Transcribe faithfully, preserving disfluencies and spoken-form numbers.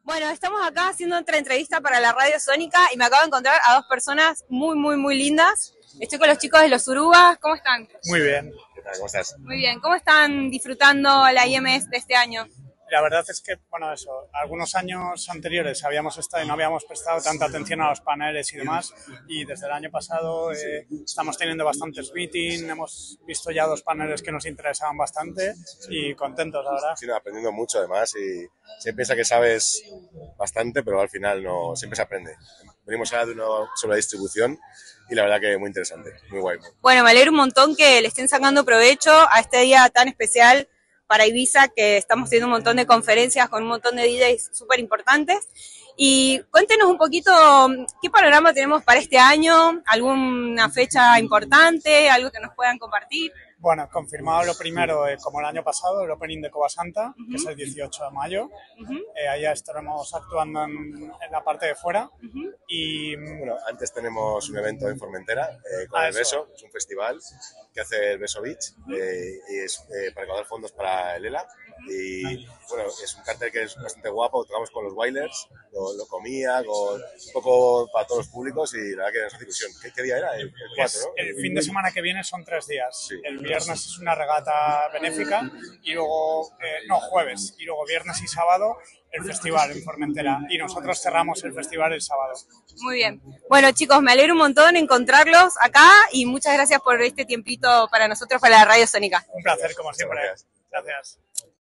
Bueno, estamos acá haciendo otra entrevista para la Radio Sónica y me acabo de encontrar a dos personas muy, muy, muy lindas. Estoy con los chicos de los Urubas. ¿Cómo están? Muy bien. ¿Qué tal? ¿Cómo estás? Muy bien. ¿Cómo están disfrutando la I M S de este año? La verdad es que, bueno, eso, algunos años anteriores habíamos estado y no habíamos prestado tanta atención a los paneles y demás, y desde el año pasado eh, estamos teniendo bastantes meetings, hemos visto ya dos paneles que nos interesaban bastante y contentos, la verdad. Sí, no, aprendiendo mucho además y se piensa que sabes bastante, pero al final no, siempre se aprende. Venimos ahora de una sobre la distribución y la verdad que muy interesante, muy guay. Bueno, me alegro un montón que le estén sacando provecho a este día tan especial para Ibiza, que estamos teniendo un montón de conferencias con un montón de D Js súper importantes. Y cuéntenos un poquito qué panorama tenemos para este año, alguna fecha importante, algo que nos puedan compartir. Bueno, confirmado lo primero, eh, como el año pasado, el Opening de Cova Santa, uh-huh. que es el dieciocho de mayo. Uh-huh. Eh, allá estaremos actuando en, en la parte de fuera. Uh-huh. Y bueno, antes tenemos un evento en Formentera eh, con ah, el Beso, es un festival que hace el Beso Beach uh-huh. eh, y es eh, para recaudar fondos para el ELA. Y bueno, es un cartel que es bastante guapo, tocamos con los Wailers, lo, lo comía, con, un poco para todos los públicos y la verdad que nos hace ilusión. ¿Qué, qué día era? El, el cuatro, ¿no? El fin de semana que viene son tres días. Sí. El viernes es una regata benéfica y luego, eh, no, jueves, y luego viernes y sábado el festival en Formentera y nosotros cerramos el festival el sábado. Muy bien. Bueno, chicos, me alegro un montón encontrarlos acá y muchas gracias por este tiempito para nosotros, para la Radio Sónica. Un placer, como siempre. Gracias. Gracias.